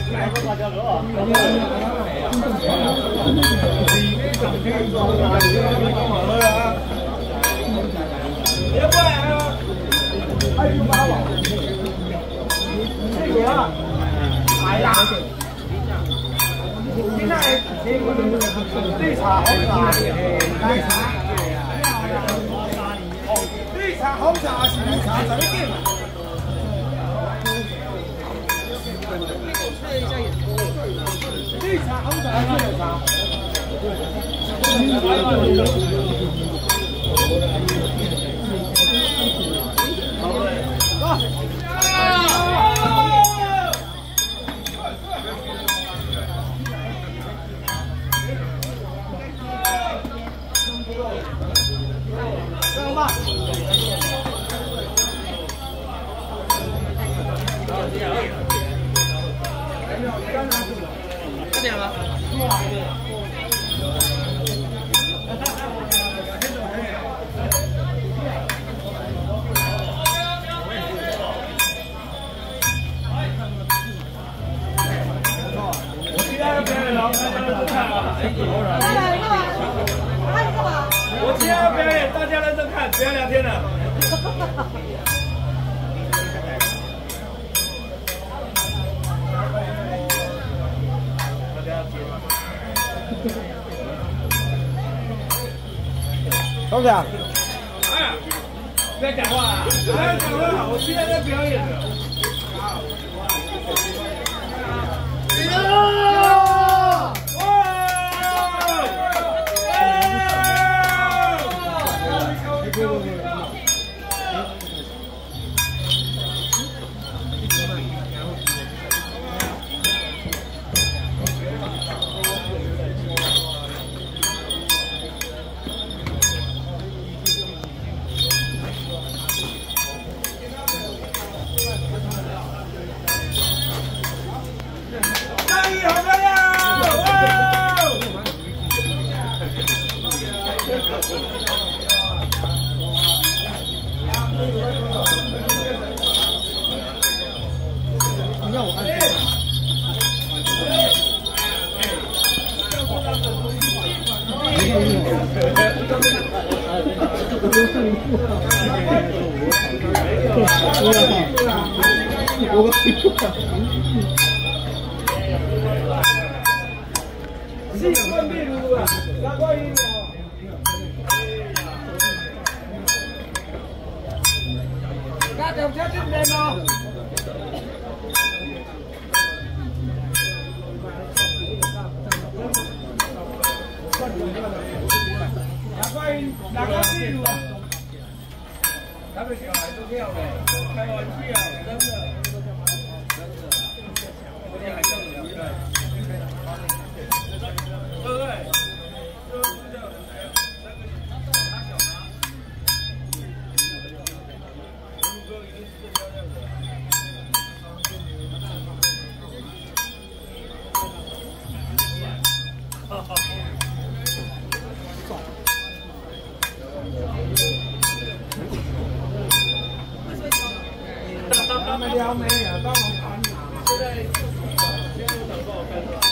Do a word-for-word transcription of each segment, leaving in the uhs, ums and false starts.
别过来啊！还有八宝，这个啊，哎呀，现在绿茶红茶，奶茶，哦，绿茶红茶是绿茶怎么定？绿茶红茶还是绿茶？这点吗？我今天要表演，大家认真看，不要聊天了。董事长，哎，不要讲话，不要讲话，我现在在表演的。新冠病毒啊，打过疫苗。家长家这边吗？打过打过病毒啊！他们小孩都这样的，开玩笑，真的。 他们撩妹啊，帮我盘拿嘛。现在现在长不好看是吧？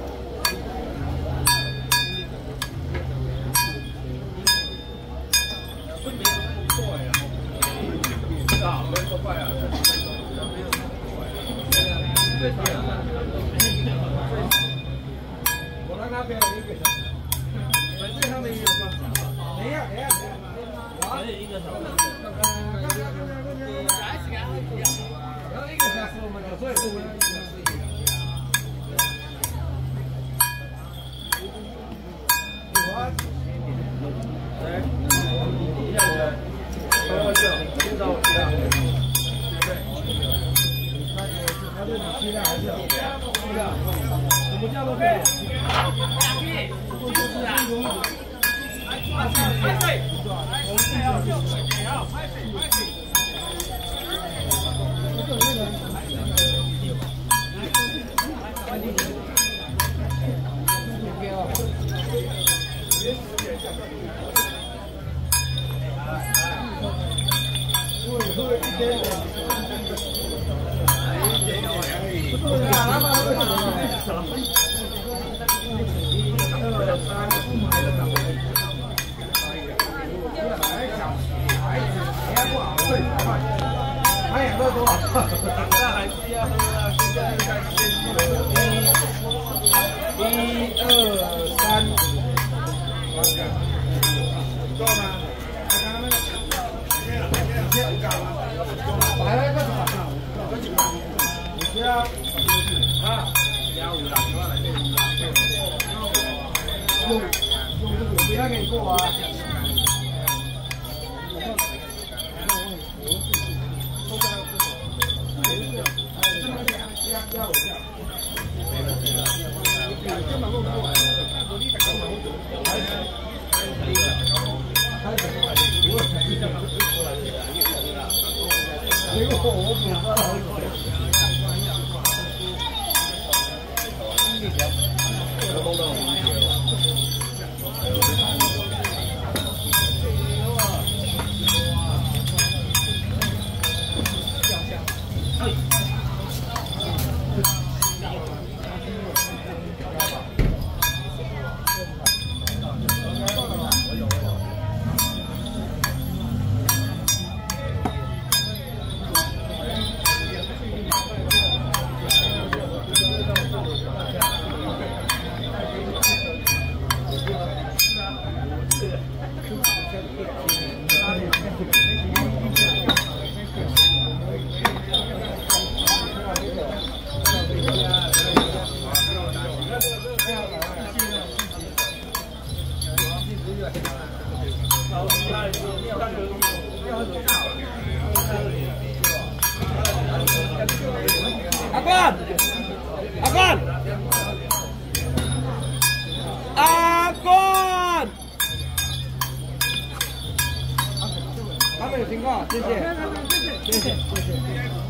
分别不错呀。啊，没那么快啊。最快啊！我让他表演一个小时，反正他们也有嘛。等一下，等一下，等一下。我也一个小时。 然后一个小时我们就做一个。来，一下子，开玩笑，介绍我其他。对。他对你期待还是有期待，什么叫做对？就是啊。拍水，我们是要也要拍水，拍水。 不是啊，他们哎呀，乐多，那还是要喝啊！现在开始一、二、三，够吗？刚刚那个，你先搞了，来了个什么？你要啊，幺五啦，我来这里啦。用用这个，不要给你过啊。阿冠，阿冠，阿冠，他们有情况，谢谢，谢谢，谢谢。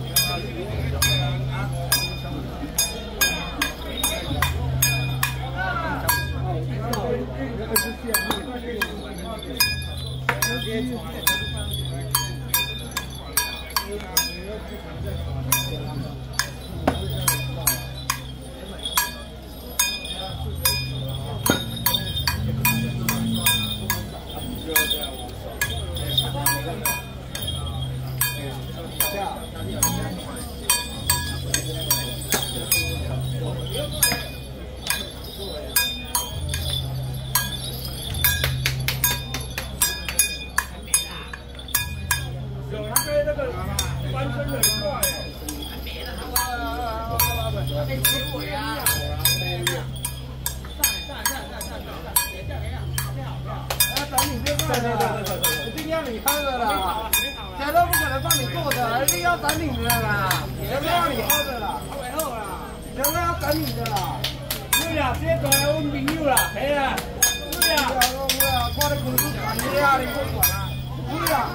一定要你喝的啦，谁都不可能帮你做的，一定要等你的啦，全都要你喝的啦，最后啦，全都要等你的啦。对啦，这都系阮朋友啦，系啦，对啦，对啦，看你公司办嘢啊，你不管啊，对啦。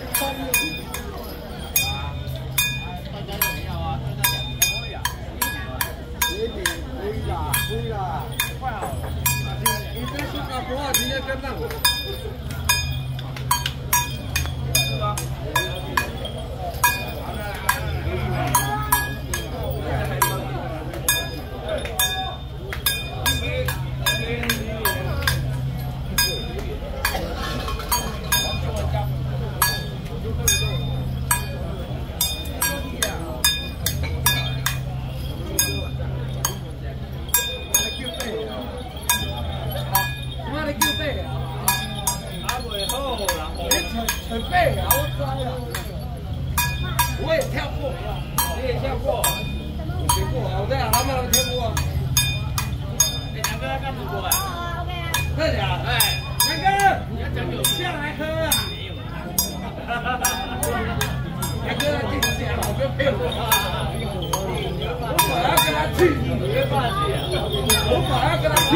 可以啦，可以啦，快好了，你这是搞多少？直接跟上。 很背啊，我抓了，我也跳过，你也跳过，我学过啊，我在阿妈那跳过啊。哎，南哥要干什么啊？哦 ，OK 啊。真的假的？哎，南哥，你要讲有这样来喝啊？没有啊。哈哈哈哈南哥进去啊，我不要骗我啊！我本来要跟他去，你别放弃啊！我本来要跟他去，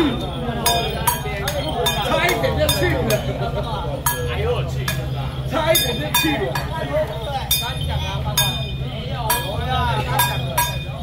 差一点就去了。哎呦我去！ 差一点就去了。他讲啊，爸爸没有，我呀，他讲的。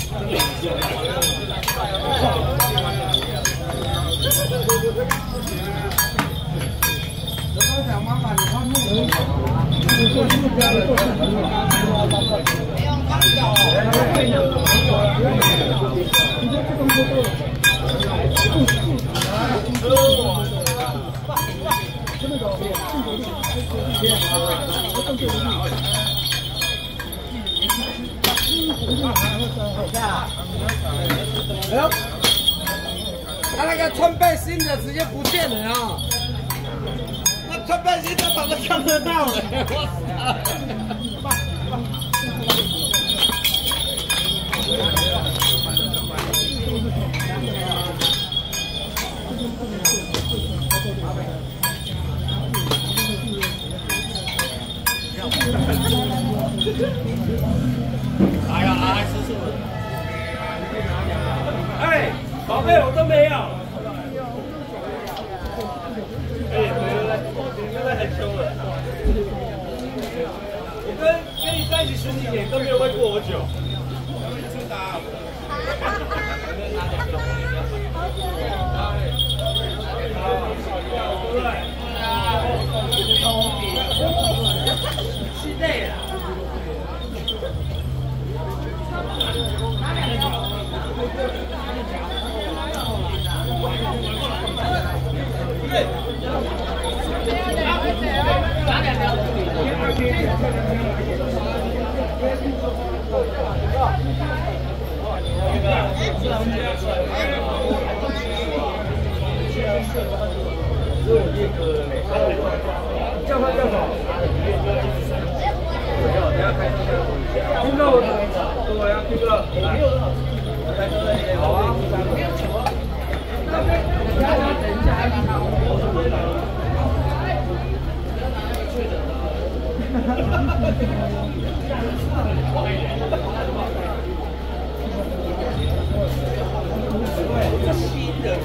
我刚讲妈妈，你看木头啊，你做木雕的，做什么？没有，刚脚。没有，没有。你说这东西。 哎呦，他那个穿背心的直接不见了啊！那穿背心的怎么看得到呢？我操！ 哎呀，哎，叔叔！哎，宝贝，我都没有。哎，你真的很凶了。我跟跟你在一起十几年，都没有喂过我酒。真的啊。是累了。 叫他叫什么？听到我，对呀，听到。好啊。这新的。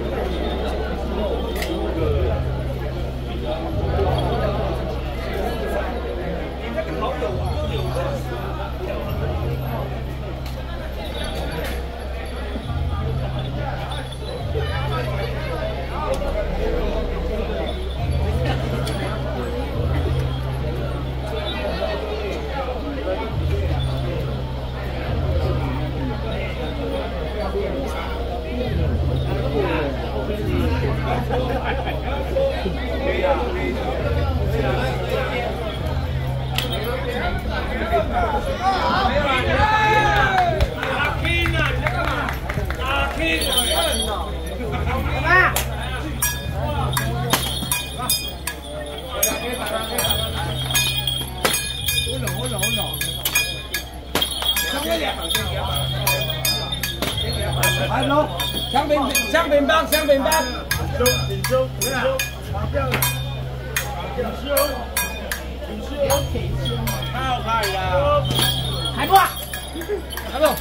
来喽，香槟香槟棒，香槟棒，挺胸挺胸挺胸，打掉了，挺胸挺胸挺胸，太好看了，海波，海波，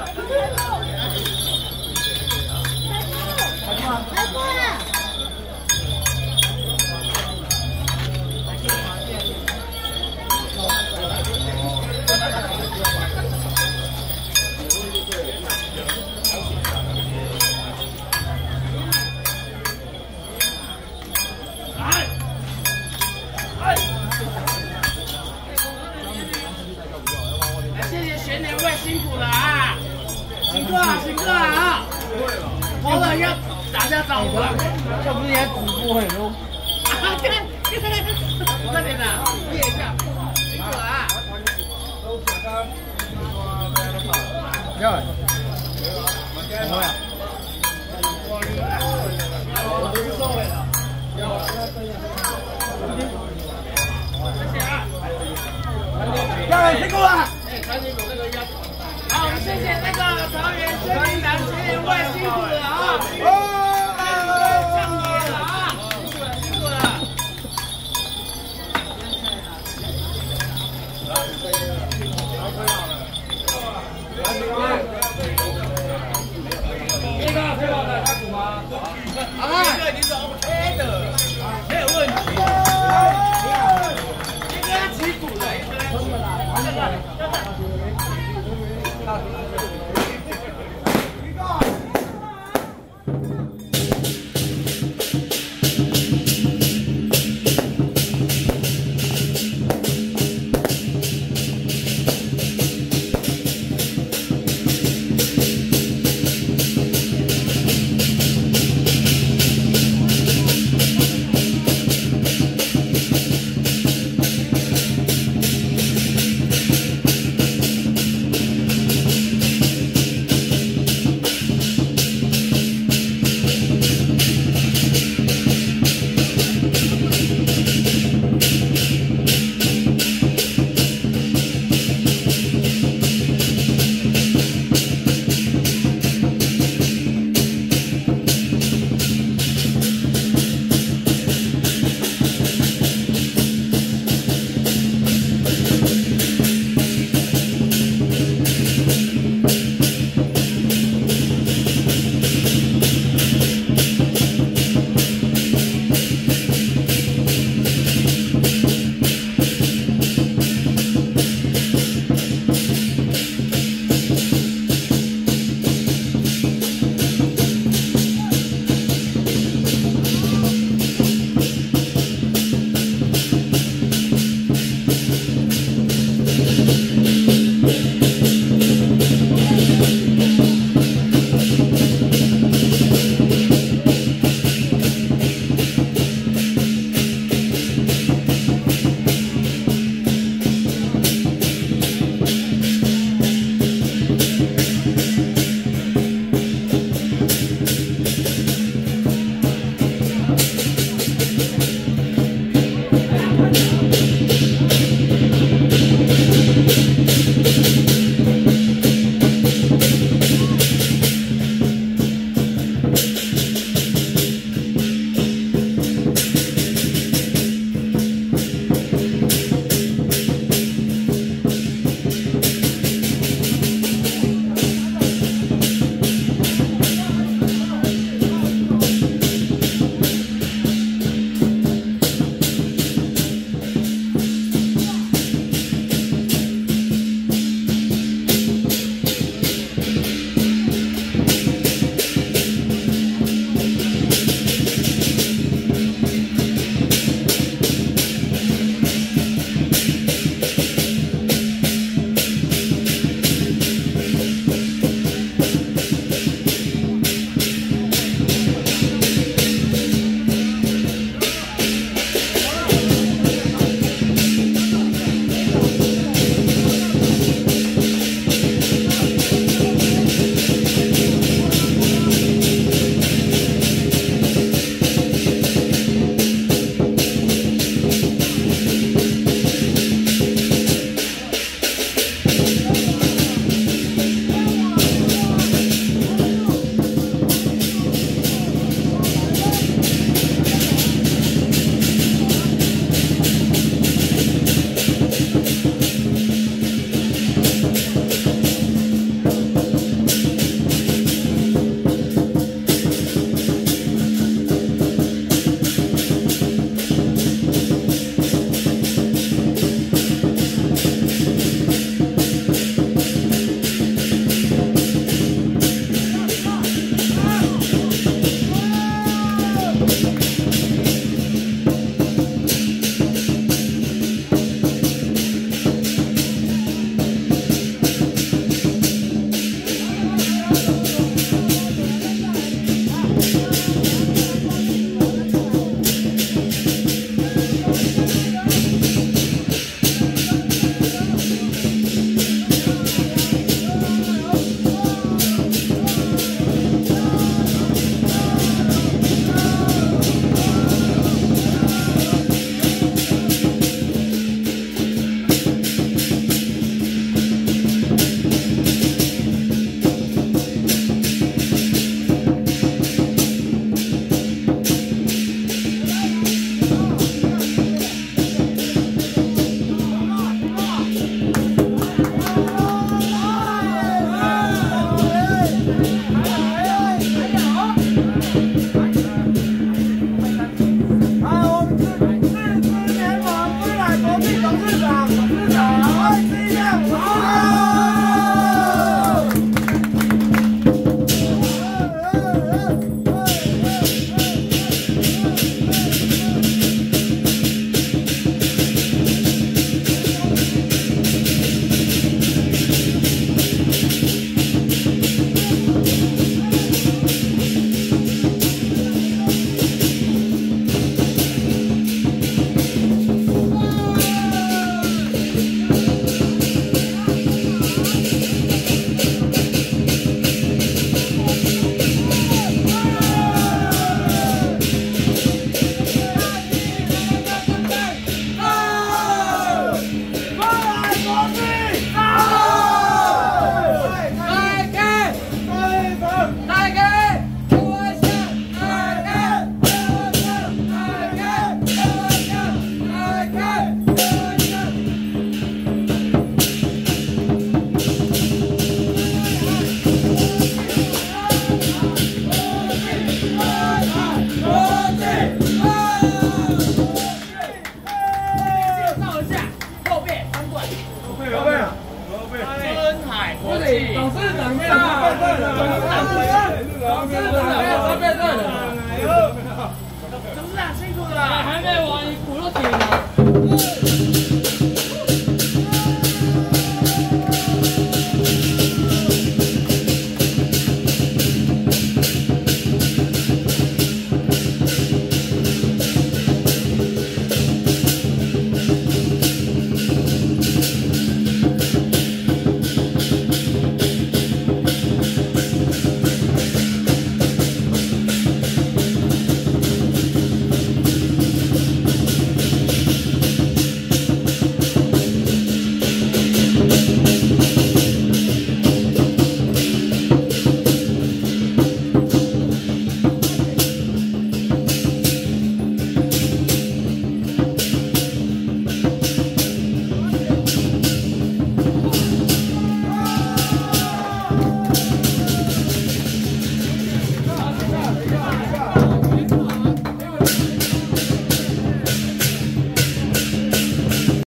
海波，辛苦了啊！辛苦啊，辛苦了啊！偶尔要打下招呼，这不是也直播很多？啊，看，快点的，憋一下，辛苦了啊！要，什么呀？谢谢啊！要，辛苦了。 好，我们谢谢那个桃园森林南前外辛苦了啊！哦，上野了啊！辛苦了，辛苦了。好，可以了。好，可以了。 三倍对的。哎呦，董事长辛苦了，还没完，你鼓都停了。